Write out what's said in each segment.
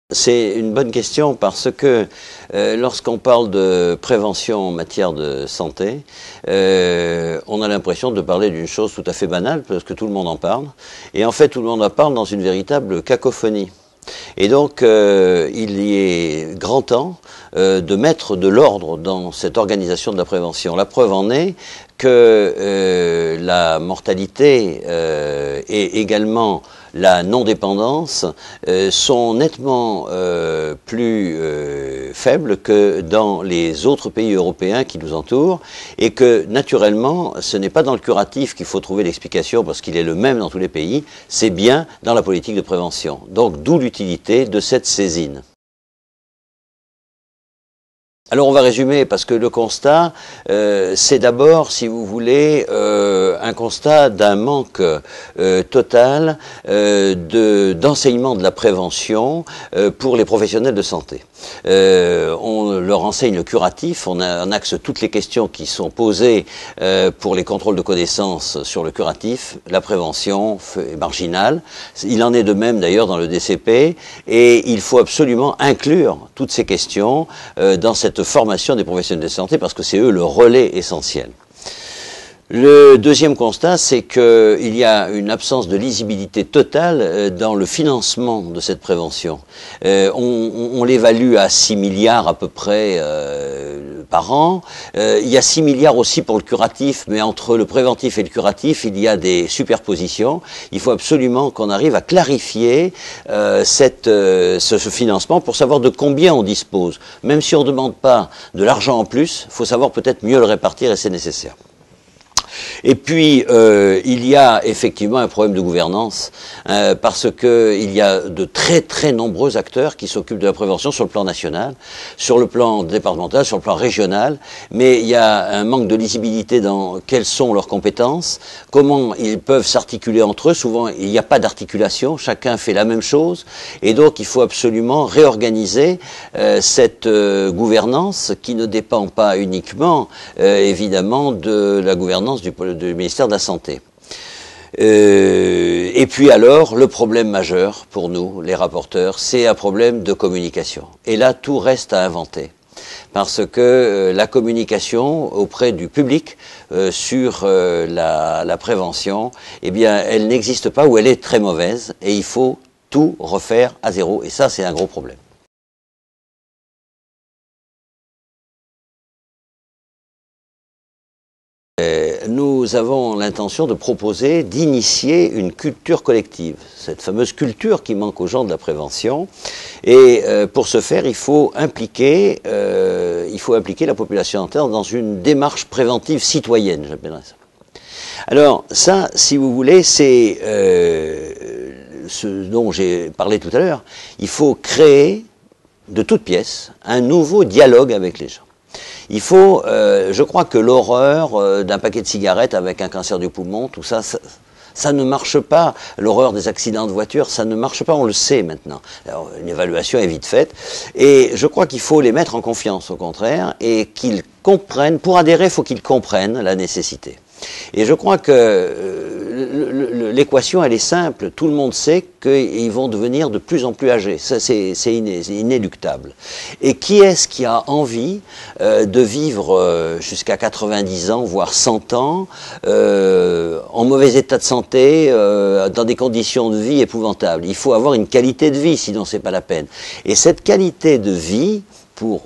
C'est une bonne question parce que lorsqu'on parle de prévention en matière de santé, on a l'impression de parler d'une chose tout à fait banale parce que tout le monde en parle. Et en fait, tout le monde en parle dans une véritable cacophonie. Et donc, il y est grand temps de mettre de l'ordre dans cette organisation de la prévention. La preuve en est que la mortalité et également la non-dépendance sont nettement plus faibles que dans les autres pays européens qui nous entourent et que naturellement ce n'est pas dans le curatif qu'il faut trouver l'explication parce qu'il est le même dans tous les pays, c'est bien dans la politique de prévention. Donc d'où l'utilité de cette saisine. Alors on va résumer parce que le constat, c'est d'abord, si vous voulez, un constat d'un manque total d'enseignement de la prévention pour les professionnels de santé. On leur enseigne le curatif, on axe toutes les questions qui sont posées pour les contrôles de connaissances sur le curatif, la prévention est marginale. Il en est de même d'ailleurs dans le DCP et il faut absolument inclure toutes ces questions dans cette formation des professionnels de santé parce que c'est eux le relais essentiel. Le deuxième constat, c'est qu'il y a une absence de lisibilité totale dans le financement de cette prévention. On l'évalue à 6 milliards à peu près par an. Il y a 6 milliards aussi pour le curatif, mais entre le préventif et le curatif, il y a des superpositions. Il faut absolument qu'on arrive à clarifier ce financement pour savoir de combien on dispose. Même si on ne demande pas de l'argent en plus, il faut savoir peut-être mieux le répartir et c'est nécessaire. Et puis, il y a effectivement un problème de gouvernance parce qu'il y a de très très nombreux acteurs qui s'occupent de la prévention sur le plan national, sur le plan départemental, sur le plan régional, mais il y a un manque de lisibilité dans quelles sont leurs compétences, comment ils peuvent s'articuler entre eux. Souvent, il n'y a pas d'articulation, chacun fait la même chose, et donc il faut absolument réorganiser cette gouvernance qui ne dépend pas uniquement, évidemment, de la gouvernance du ministère de la Santé. Et puis alors, le problème majeur pour nous, les rapporteurs, c'est un problème de communication. Et là, tout reste à inventer. Parce que la communication auprès du public sur la prévention, eh bien, elle n'existe pas ou elle est très mauvaise et il faut tout refaire à zéro. Et ça, c'est un gros problème. Nous avons l'intention de proposer, d'initier une culture collective, cette fameuse culture qui manque aux gens de la prévention. Et pour ce faire, il faut impliquer la population entière dans une démarche préventive citoyenne, j'appellerais ça. Alors ça, si vous voulez, c'est ce dont j'ai parlé tout à l'heure. Il faut créer de toutes pièces un nouveau dialogue avec les gens. Il faut, je crois que l'horreur d'un paquet de cigarettes avec un cancer du poumon, tout ça, ça ne marche pas. L'horreur des accidents de voiture, ça ne marche pas, on le sait maintenant. Alors, une évaluation est vite faite. Et je crois qu'il faut les mettre en confiance, au contraire, et qu'ils comprennent, pour adhérer, il faut qu'ils comprennent la nécessité. Et je crois que l'équation, elle est simple. Tout le monde sait qu'ils vont devenir de plus en plus âgés. Ça, c'est inéluctable. Et qui est-ce qui a envie de vivre jusqu'à 90 ans, voire 100 ans, en mauvais état de santé, dans des conditions de vie épouvantables? Il faut avoir une qualité de vie, sinon c'est pas la peine. Et cette qualité de vie, pour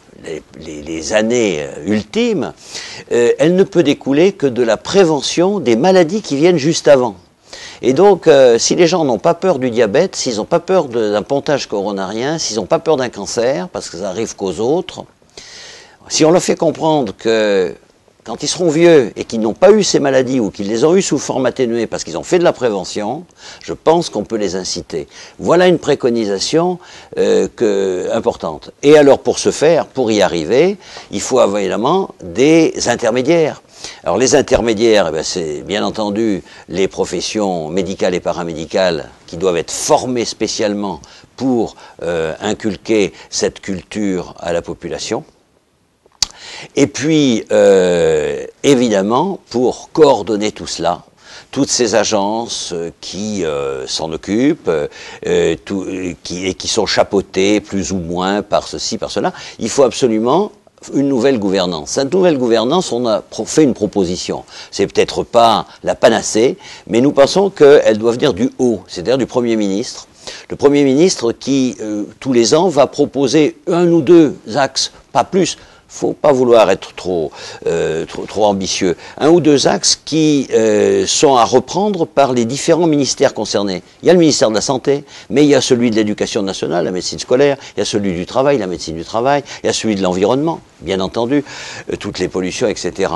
les années ultimes, elle ne peut découler que de la prévention des maladies qui viennent juste avant. Et donc, si les gens n'ont pas peur du diabète, s'ils n'ont pas peur d'un pontage coronarien, s'ils n'ont pas peur d'un cancer, parce que ça arrive qu'aux autres, si on leur fait comprendre que quand ils seront vieux et qu'ils n'ont pas eu ces maladies ou qu'ils les ont eues sous forme atténuée parce qu'ils ont fait de la prévention, je pense qu'on peut les inciter. Voilà une préconisation importante. Et alors pour ce faire, pour y arriver, il faut évidemment des intermédiaires. Alors les intermédiaires, eh bien, c'est bien entendu les professions médicales et paramédicales qui doivent être formées spécialement pour inculquer cette culture à la population. Et puis, évidemment, pour coordonner tout cela, toutes ces agences qui s'en occupent et qui sont chapeautées plus ou moins par ceci, par cela. Il faut absolument une nouvelle gouvernance. Cette nouvelle gouvernance, on a fait une proposition. C'est peut-être pas la panacée, mais nous pensons qu'elle doit venir du haut, c'est-à-dire du Premier ministre. Le Premier ministre qui, tous les ans, va proposer un ou deux axes, pas plus. Faut pas vouloir être trop ambitieux. Un ou deux axes qui sont à reprendre par les différents ministères concernés. Il y a le ministère de la Santé, mais il y a celui de l'Éducation nationale, la médecine scolaire, il y a celui du travail, la médecine du travail, il y a celui de l'environnement, bien entendu, toutes les pollutions, etc.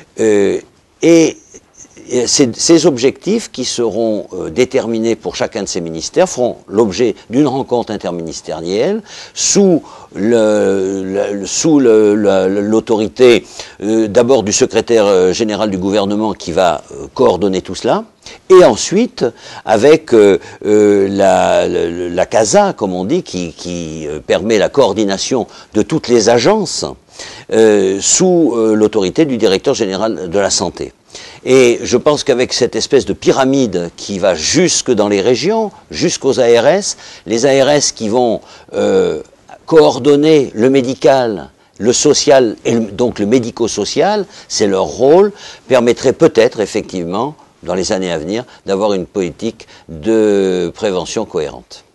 Ces objectifs qui seront déterminés pour chacun de ces ministères feront l'objet d'une rencontre interministérielle sous l'autorité d'abord du secrétaire général du gouvernement qui va coordonner tout cela, et ensuite avec la CASA, comme on dit, qui permet la coordination de toutes les agences sous l'autorité du directeur général de la santé. Et je pense qu'avec cette espèce de pyramide qui va jusque dans les régions, jusqu'aux ARS, les ARS qui vont coordonner le médical, le social et donc le médico-social, c'est leur rôle, permettrait peut-être effectivement, dans les années à venir, d'avoir une politique de prévention cohérente.